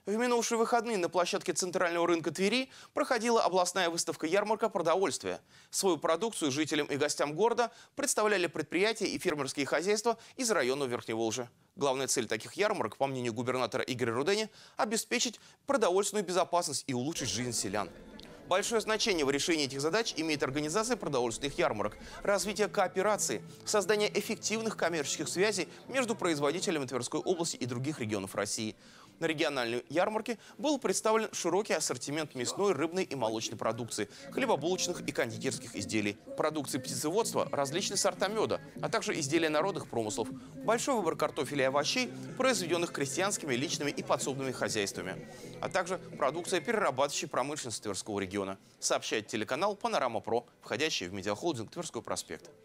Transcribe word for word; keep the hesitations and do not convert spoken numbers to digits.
В минувшие выходные на площадке Центрального рынка Твери проходила областная выставка-ярмарка продовольствия. Свою продукцию жителям и гостям города представляли предприятия и фермерские хозяйства из района Верхневолжья. Главная цель таких ярмарок, по мнению губернатора Игоря Рудени, обеспечить продовольственную безопасность и улучшить жизнь селян. Большое значение в решении этих задач имеет организация продовольственных ярмарок, развитие кооперации, создание эффективных коммерческих связей между производителями Тверской области и других регионов России. На региональной ярмарке был представлен широкий ассортимент мясной, рыбной и молочной продукции, хлебобулочных и кондитерских изделий, продукции птицеводства, различные сорта меда, а также изделия народных промыслов, большой выбор картофеля и овощей, произведенных крестьянскими, личными и подсобными хозяйствами, а также продукция перерабатывающей промышленности Тверского региона, сообщает телеканал «Панорама Про», входящий в медиахолдинг Тверской проспект.